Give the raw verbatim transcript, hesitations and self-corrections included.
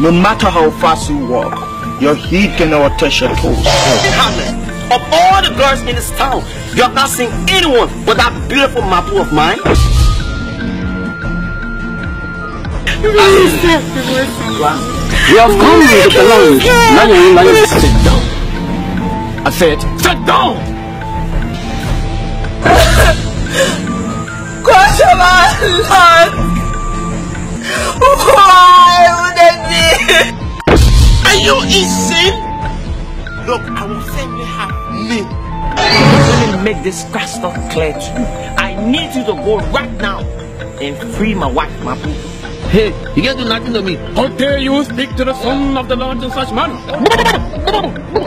No matter how fast you walk, your heat can never touch your toes. Of all the girls in this town, you have not seen anyone but that beautiful Mapu of mine. You have come with the lunch. Now you will sit down. I said, sit down! Why would I be? Are you insane? Look, I will certainly have me. Let me make this crystal clear to you. I need you to go right now and free my wife, Mapu. Hey, you can't do nothing to me. How dare you speak to the son of the Lord in such manner?